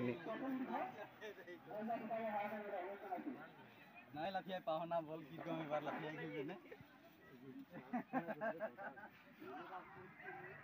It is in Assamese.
খেলি নাই লাঠিয়াই পাহনা বল কি কম এবাৰ লাঠিয়াই খেলিলে